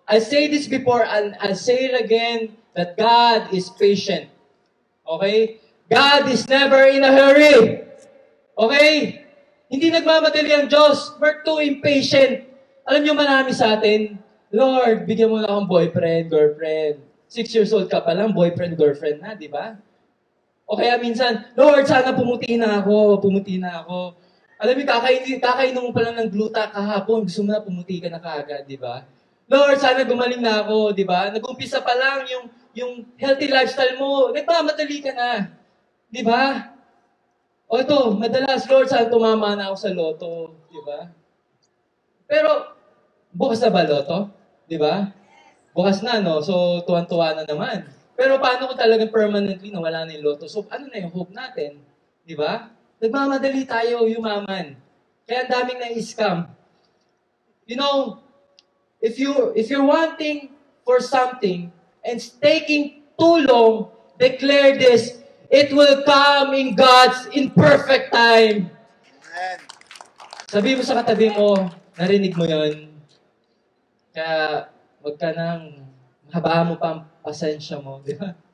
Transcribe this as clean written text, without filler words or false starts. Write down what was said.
I say this before and I'll say it again, that God is patient. Okay? God is never in a hurry. Okay? Hindi nagmamadali ang Diyos. We're too impatient. Alam niyo marami sa atin, Lord, bigyan mo na akong boyfriend, girlfriend. 6 years old ka pa lang, boyfriend, girlfriend na, di ba? O kaya minsan, Lord, sana pumuti na ako, pumuti na ako. Alam mo, kakainom mo pa lang ng gluta kahapon, gusto mo na pumuti ka na kaagad, di ba? Lord, sana gumaling na ako, di ba? Nag-umpisa pa lang yung healthy lifestyle mo, nagmamadali ka na. Di ba? O ito, madalas, Lord, sana tumama na ako sa loto, di ba? Pero, bukas na ba loto? Di ba? Bukas na, no? So, tuwan-tuwa na naman. Pero paano kung talagang permanently nawala na yung loto? So, ano na yung hope natin? Di ba? Nagmamadali tayo, yumaman. Kaya ang daming na-scam. You know, if you're wanting for something and it's taking too long, declare this, it will come in God's imperfect time. Amen. Sabi mo sa katabi mo, narinig mo yon. Kaya, wag ka nang habaan mo pa ang pasensya mo, di ba?